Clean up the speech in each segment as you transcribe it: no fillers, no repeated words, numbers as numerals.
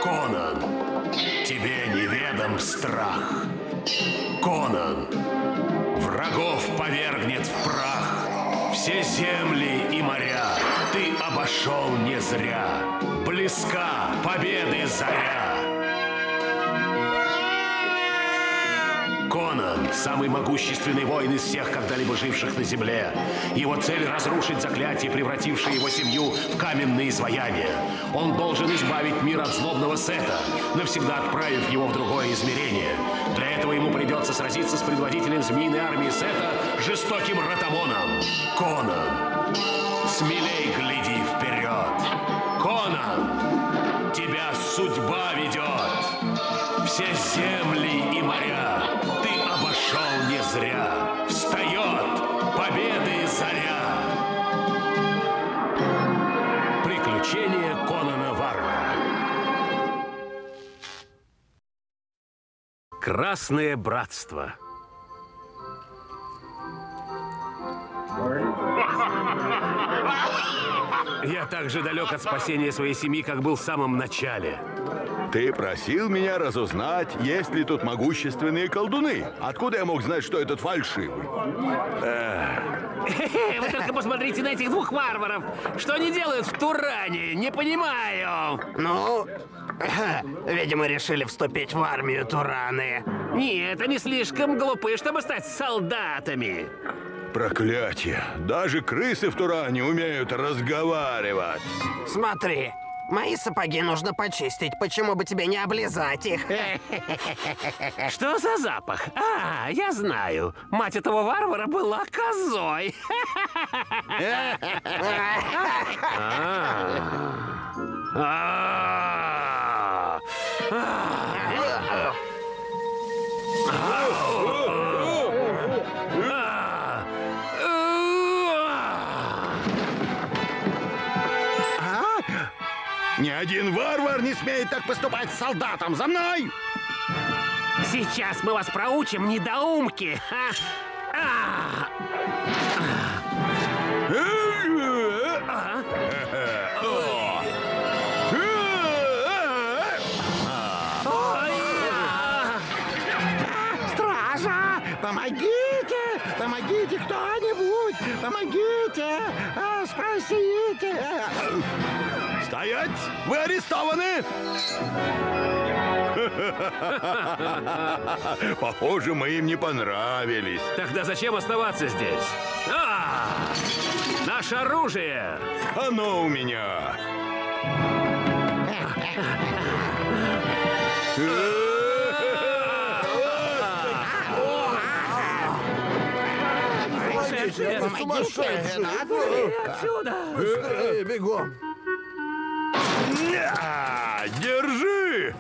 Конан, тебе неведом страх. Конан, врагов повергнет в прах. Все земли и моря ты обошел не зря. Близка победы заря. Конан – самый могущественный воин из всех когда-либо живших на земле. Его цель – разрушить заклятие, превратившее его семью в каменные изваяния. Он должен избавить мир от злобного Сета, навсегда отправив его в другое измерение. Для этого ему придется сразиться с предводителем змеиной армии Сета, жестоким Ротамоном. Конан, смелей гляди вперед. Конан, тебя судьба ведет. Все земли и моря ты обошел не зря. Встает победы заря. Приключения Конана Варвара. Красное братство. Я так же далек от спасения своей семьи, как был в самом начале. Ты просил меня разузнать, есть ли тут могущественные колдуны. Откуда я мог знать, что этот фальшивый? Вы только посмотрите на этих двух варваров. Что они делают в Туране? Не понимаю. Ну, видимо, решили вступить в армию Тураны. Нет, они слишком глупы, чтобы стать солдатами. Проклятие! Даже крысы в Туране умеют разговаривать. Смотри, мои сапоги нужно почистить. Почему бы тебе не облизать их? Что за запах? А, я знаю. Мать этого варвара была козой. Ни один варвар не смеет так поступать с солдатом! За мной! Сейчас мы вас проучим, недоумки! Стража! Помогите! Помогите кто-нибудь! Помогите! Спасите! Стоять! Вы арестованы! Похоже, мы им не понравились. Тогда зачем оставаться здесь? Наше оружие! Оно у меня! Помогите! Отсюда! Быстрее, бегом! Держи!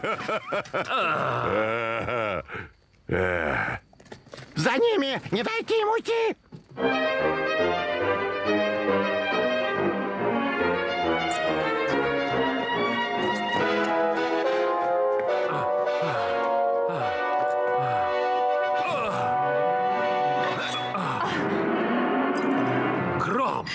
За ними! Не дайте им уйти! Гром!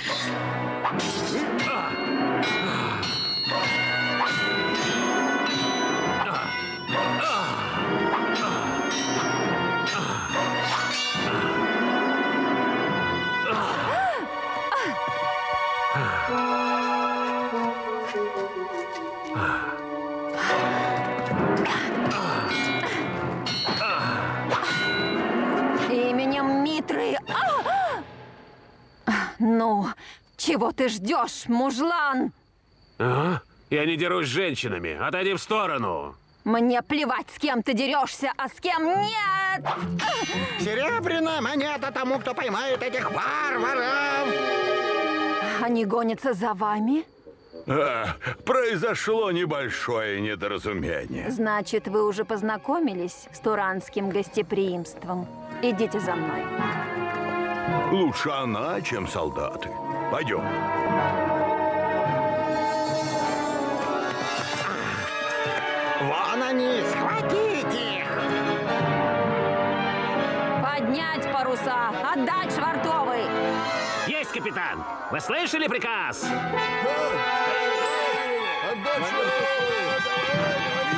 Именем Митры. Ну, чего ты ждешь, мужлан? Я не дерусь с женщинами. Отойди в сторону. Мне плевать, с кем ты дерешься, а с кем нет! Серебряная монета тому, кто поймает этих варваров! Они гонятся за вами? Произошло небольшое недоразумение. Значит, вы уже познакомились с туранским гостеприимством. Идите за мной. Лучше она, чем солдаты. Пойдем. Вон они! Схватите их! Поднять паруса! Отдать швартовый! Есть, капитан! Вы слышали приказ? Отдать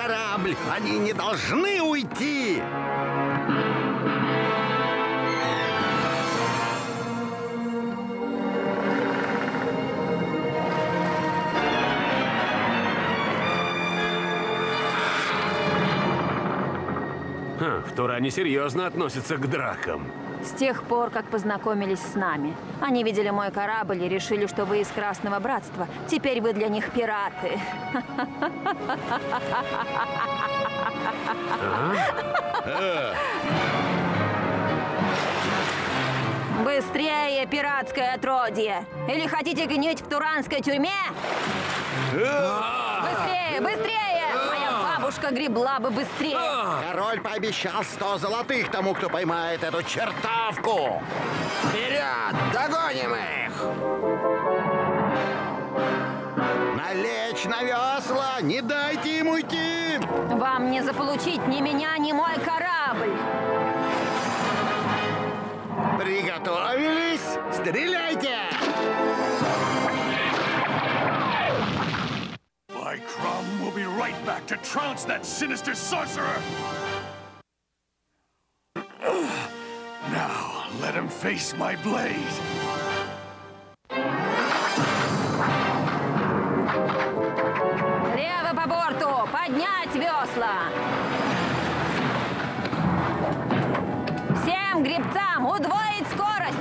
корабль! Они не должны уйти! В Туране серьезно относятся к дракам. С тех пор, как познакомились с нами. Они видели мой корабль и решили, что вы из Красного Братства. Теперь вы для них пираты. Быстрее, пиратское отродье! Или хотите гнить в туранской тюрьме? Быстрее, быстрее! Моя бабушка гребла бы быстрее. Король пообещал 100 золотых тому, кто поймает эту чертовку! Вперед! Догоним их! Налечь на весла! Не дайте им уйти! Вам не заполучить ни меня, ни мой корабль. Приготовились? Стреляйте! By Crum, we'll be right back to trounce that sinister sorcerer! Now, let him face my blade. Лево по борту! Поднять весла! Всем гребцам удвоить скорость!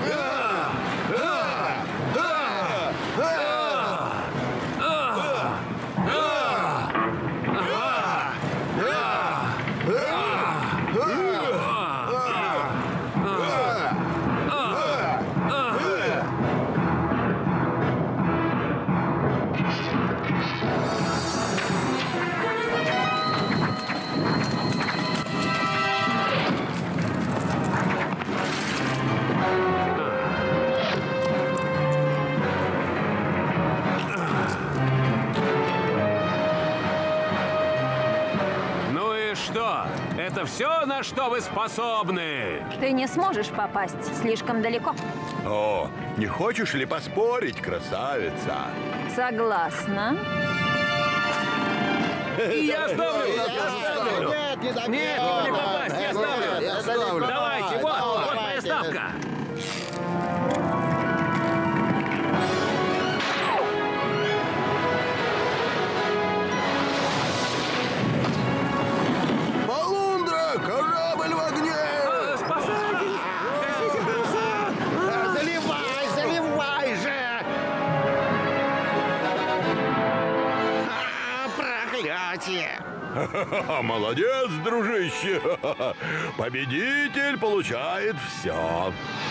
Это все, на что вы способны? Ты не сможешь попасть слишком далеко. О, не хочешь ли поспорить, красавица? Согласна. Я ставлю! Нет, не дам. Нет, не попасть, я ставлю! Давайте, вот моя ставка! Полундра! Корабль в огне! Спасайтесь! Гасите паруса! Заливай, заливай же! Проклятие! Молодец, дружище! Победитель получает все.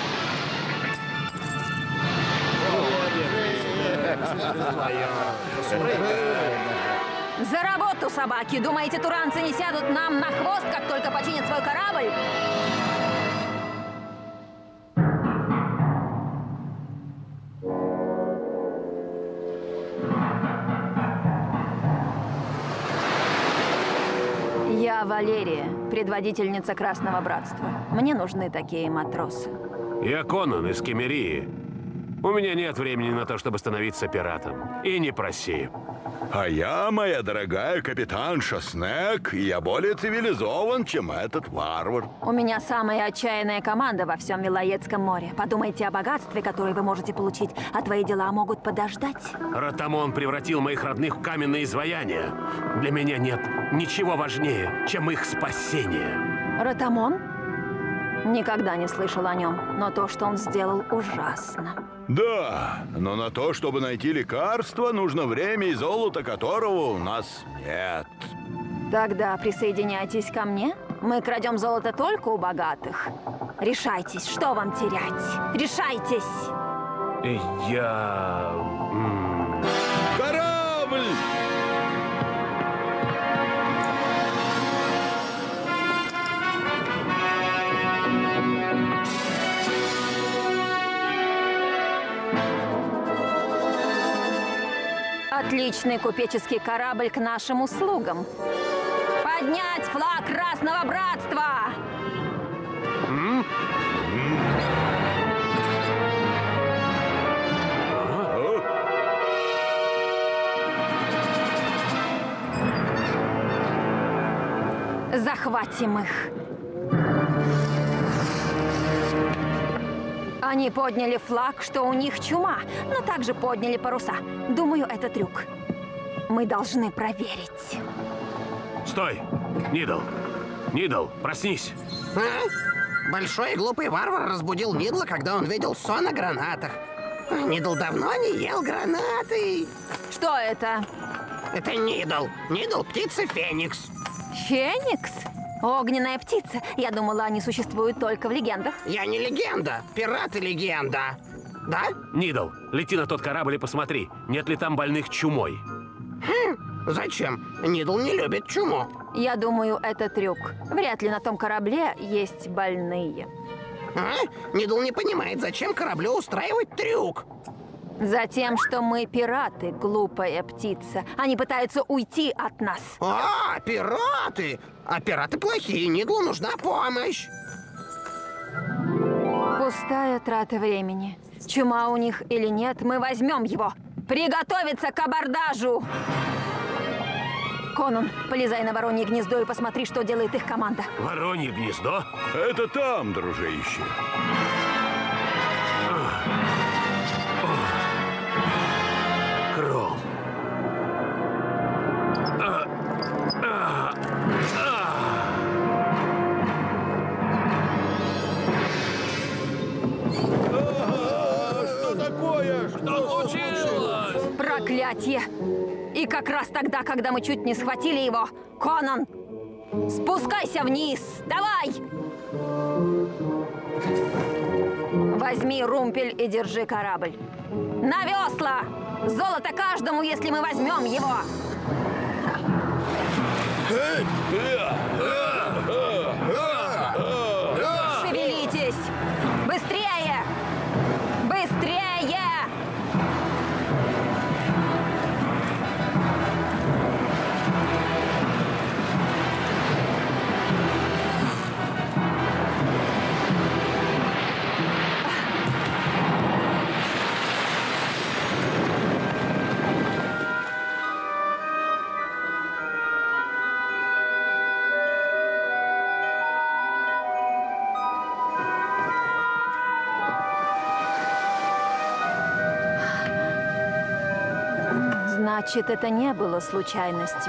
За работу, собаки! Думаете, туранцы не сядут нам на хвост, как только починят свой корабль? Я Валерия, предводительница Красного Братства. Мне нужны такие матросы. Я Конан из Кемерии. У меня нет времени на то, чтобы становиться пиратом. И не проси. А я, моя дорогая капитанша Снег, и я более цивилизован, чем этот варвар. У меня самая отчаянная команда во всем Вилоедском море. Подумайте о богатстве, которое вы можете получить, а твои дела могут подождать. Ротамон превратил моих родных в каменные изваяния. Для меня нет ничего важнее, чем их спасение. Ротамон? Никогда не слышал о нем, но то, что он сделал, ужасно. Да, но на то, чтобы найти лекарство, нужно время и золото, которого у нас нет. Тогда присоединяйтесь ко мне. Мы крадем золото только у богатых. Решайтесь, что вам терять? Решайтесь! Я... Корабль! Отличный купеческий корабль к нашим услугам. Поднять флаг Красного Братства! Захватим их. Они подняли флаг, что у них чума, но также подняли паруса. Думаю, это трюк. Мы должны проверить. Стой! Нидл! Нидл, проснись! А? Большой и глупый варвар разбудил Нидла, когда он видел сон о гранатах. Нидл давно не ел гранаты. Что это? Это Нидл. Нидл — птица Феникс. Феникс? Огненная птица. Я думала, они существуют только в легендах. Я не легенда. Пират и легенда. Да? Нидл, лети на тот корабль и посмотри, нет ли там больных чумой. Зачем? Нидл не любит чуму. Я думаю, это трюк. Вряд ли на том корабле есть больные. А? Нидл не понимает, зачем кораблю устраивать трюк. Затем, что мы пираты, глупая птица. Они пытаются уйти от нас. А, пираты! А пираты плохие, Нидлу нужна помощь. Пустая трата времени. Чума у них или нет, мы возьмем его. Приготовиться к абордажу! Конан, полезай на Воронье гнездо и посмотри, что делает их команда. Воронье гнездо? Это там, дружище. Кром. Что такое? Что случилось? Проклятье! И как раз тогда, когда мы чуть не схватили его, Конан, спускайся вниз! Давай! Возьми румпель и держи корабль. На весла! Золото каждому, если мы возьмем его! Шевелитесь! Быстрее! Быстрее! Значит, это не было случайностью.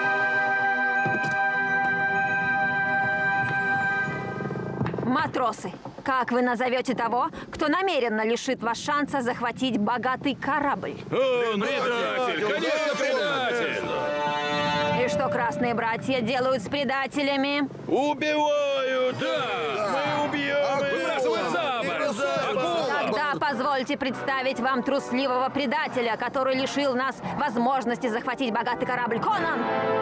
Матросы, как вы назовете того, кто намеренно лишит вас шанса захватить богатый корабль? Предатель! Конечно, предатель! И что красные братья делают с предателями? Убивают! Да! Мы убьем! Выбрасывают за борт! Тогда позвольте представить вам трусливого предателя, который лишил нас возможности захватить богатый корабль. Конан!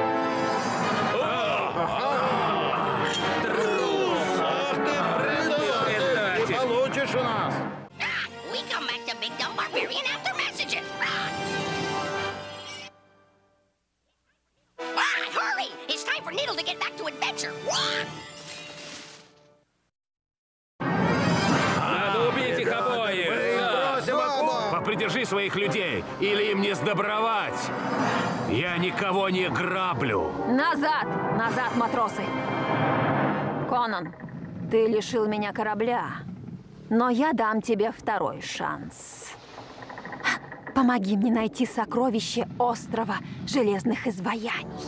Ты получишь у нас! We come back to Big Dumb Barbarian after messages. Hurry! It's time for Needle to get back to adventure. Надо убить их обоих! Попридержи своих людей, или им не сдобровать! Я никого не граблю! Назад! Назад, матросы! Конан, ты лишил меня корабля, но я дам тебе второй шанс. Помоги мне найти сокровище острова Железных Изваяний.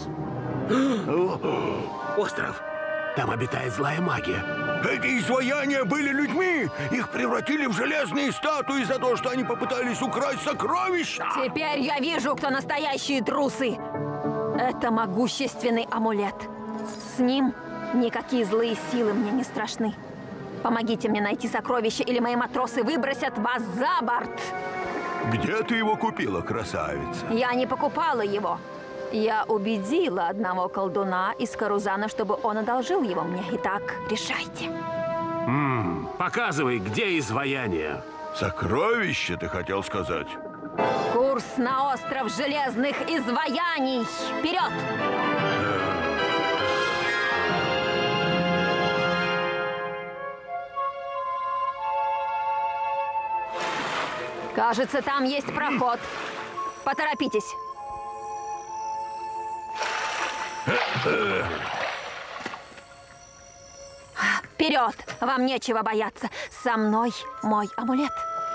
Остров! Там обитает злая магия. Эти изваяния были людьми! Их превратили в железные статуи за то, что они попытались украсть сокровища! Теперь я вижу, кто настоящие трусы. Это могущественный амулет. С ним никакие злые силы мне не страшны. Помогите мне найти сокровище, или мои матросы выбросят вас за борт. Где ты его купила, красавица? Я не покупала его. Я убедила одного колдуна из Карузана, чтобы он одолжил его мне. Итак, решайте. Показывай, где изваяние. Сокровище, ты хотел сказать? Курс на остров Железных Изваяний! Вперед! Кажется, там есть проход. Поторопитесь. Вперед! Вам нечего бояться. Со мной мой амулет.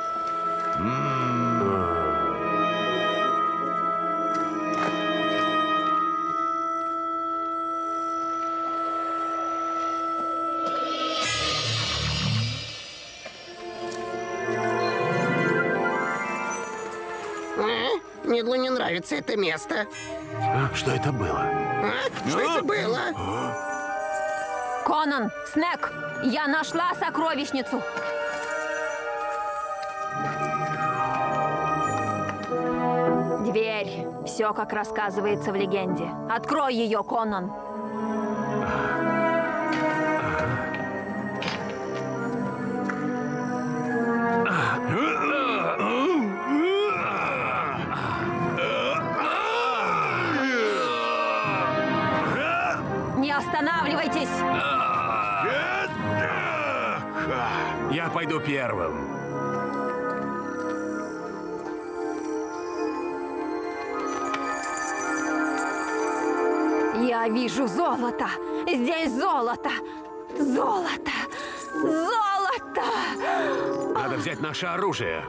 Нидлу не нравится это место. Что это было? Что это было? Конан, Снег, я нашла сокровищницу. Дверь. Все, как рассказывается в легенде. Открой ее, Конан. Не останавливайтесь! Я пойду первым. Я вижу золото. Здесь золото. Золото. Золото. Надо взять наше оружие.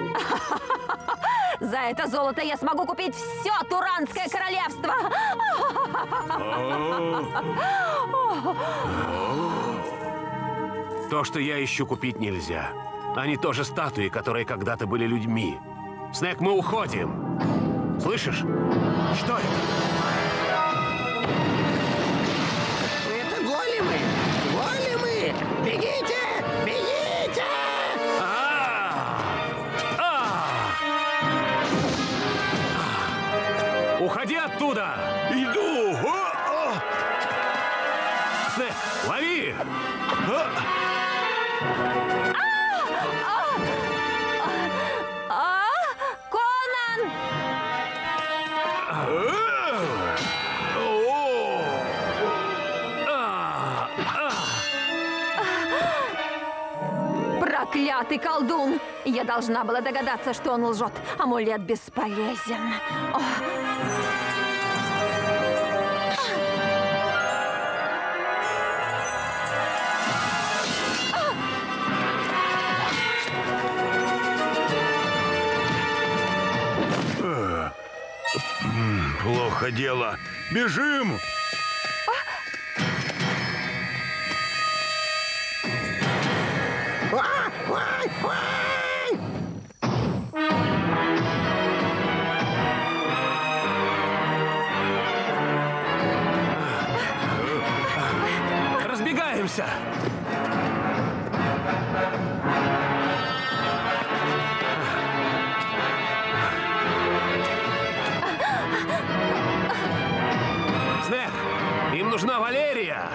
За это золото я смогу купить все Туранское королевство. То, что я ищу, купить нельзя. Они тоже статуи, которые когда-то были людьми. Снег, мы уходим. Слышишь? Что это? Это големы! Големы! Бегите! Бегите! Уходи оттуда! Иду! Снег, лови! Конан! Проклятый колдун! Я должна была догадаться, что он лжет. Амулет бесполезен. О. Плохо дело. Бежим! Ой, ой! Разбегаемся! Снег, им нужна Валерия!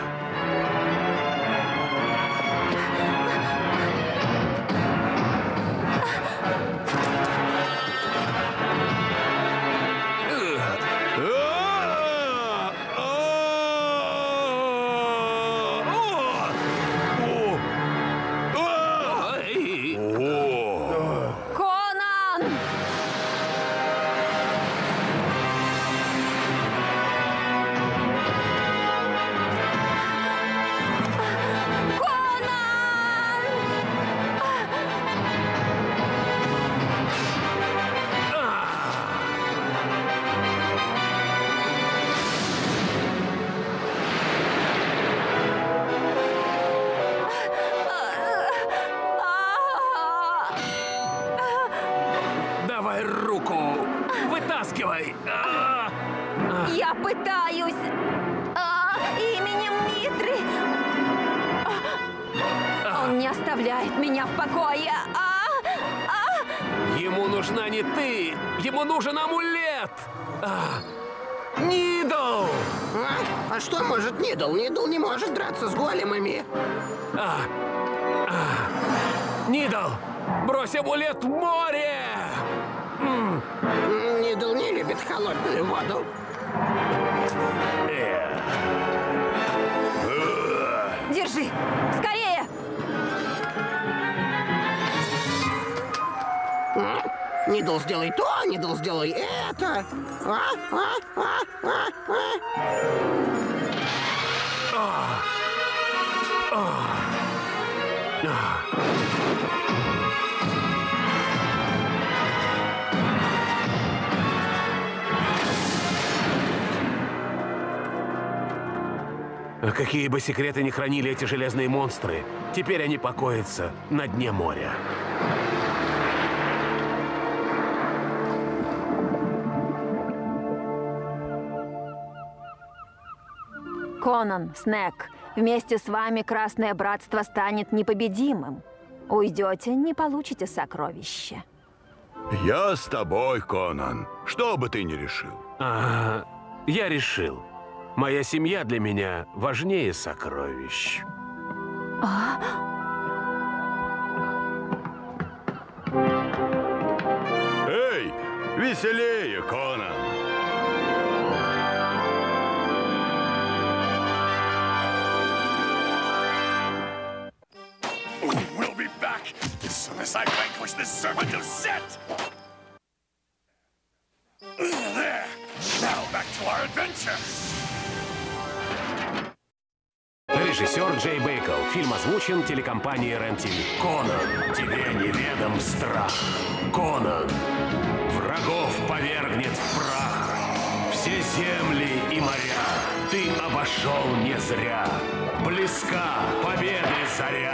Конан! Давай руку! Вытаскивай! Я пытаюсь. Именем Митры. Он не оставляет меня в покое. Ему нужна не ты! Ему нужен амулет! Нидл! А что может Нидл? Нидл не может драться с големами. Нидл! Брось амулет в море! Нидл не любит холодную воду. Держи. Скорее. Нидл, сделай то, Нидл, сделай это. Какие бы секреты ни хранили эти железные монстры, теперь они покоятся на дне моря. Конан, Снег, вместе с вами Красное Братство станет непобедимым. Уйдете, не получите сокровища. Я с тобой, Конан. Что бы ты ни решил. Я решил. Моя семья для меня важнее сокровищ. Эй, веселее, Конан. We'll be back as soon as I vanquish this servant of Set! There! Now back to our adventure! Режиссер Джей Бейкл. Фильм озвучен телекомпанией РЕН-ТВ. Конан, тебе неведом страх. Конан, врагов повергнет в прах. Все земли и моря ты обошел не зря. Близка победы заря.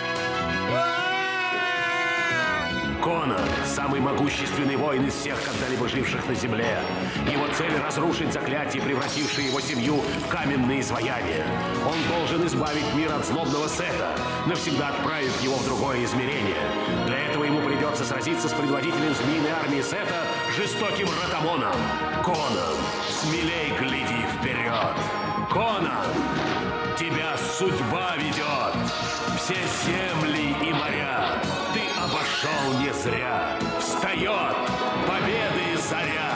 Конан – самый могущественный воин из всех когда-либо живших на Земле. Его цель – разрушить заклятие, превратившее его семью в каменные изваяния. Он должен избавить мир от злобного Сета, навсегда отправив его в другое измерение. Для этого ему придется сразиться с предводителем змеиной армии Сета, жестоким Ротамоном. Конан, смелей гляди вперед! Конан, тебя судьба ведет! Все земли и моря ты обошел не зря. Встает победы заря.